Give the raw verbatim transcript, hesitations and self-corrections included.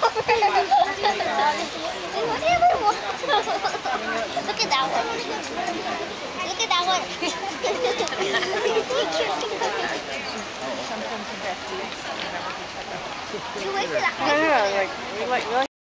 Whatever one. Look at that one. Look at that one. You wait for that. I don't know, like, we like, we like